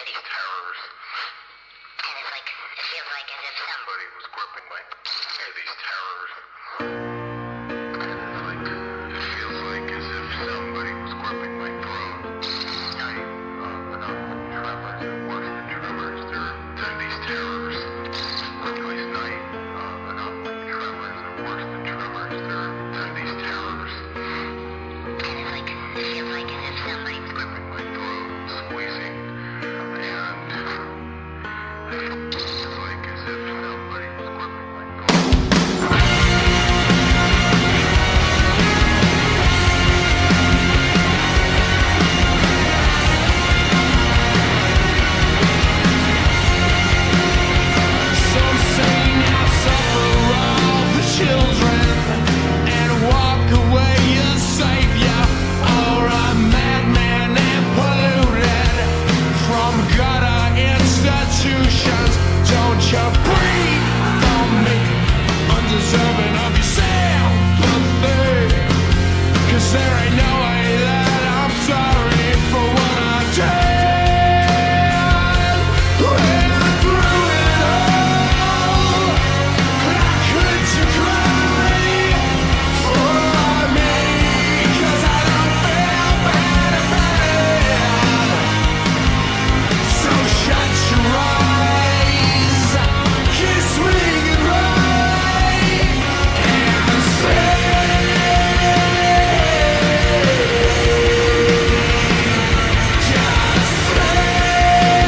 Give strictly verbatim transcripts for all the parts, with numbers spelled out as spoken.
these terrors. And it's like, it feels like as if somebody was gripping my, hear these terrors. And it's like, it feels like as if somebody was gripping my throat. Night, uh, and I'm with tremors, and worse than tremors, they're, they're these terrors. Anyways, night, uh, and I'm with tremors, and worse than tremors, they're, they're these terrors. And it's like, it feels like as if somebody was gripping my throat, squeezing, and it feels like as if somebody was gripping my throat. Some say now suffer all the children and walk away a savior or a madman and polluted from gutter institutions. Don't you breathe for me, undeserving of your sympathy, 'cause there ain't no way that I'm sorry for what I did. When I threw it all, how could you cry for me? 'Cause I don't feel bad about it. So shut your eyes, kiss me goodbye, and say, just say,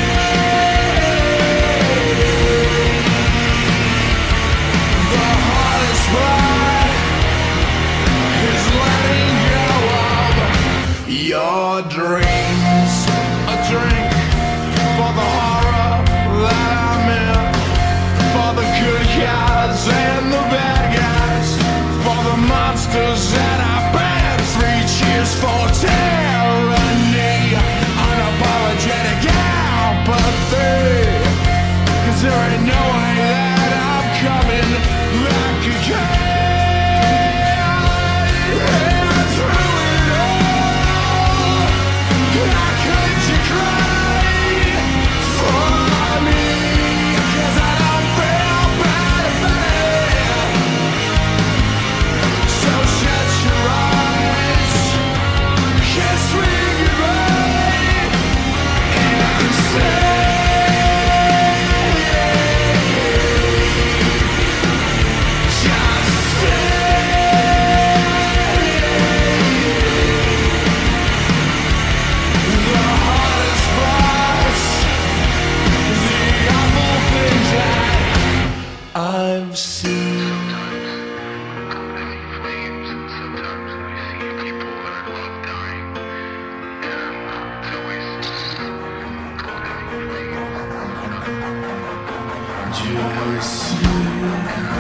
the hardest part is letting go of your dreams. A drink for the horror that I'm in, for the good guys and the bad guys, for the monsters that I've been. Three cheers for tyranny, unapologetic apathy, 'cause there ain't no way that I'm coming back again. And through it all, how could you cry for me? 'Cause I don't feel bad about it. So shut your eyes, kiss me goodbye, and say, just say, the hardest parts, the awful things that I've seen. I see flames, and sometimes I see people that I love dying. And it's always cold, I see flames. Just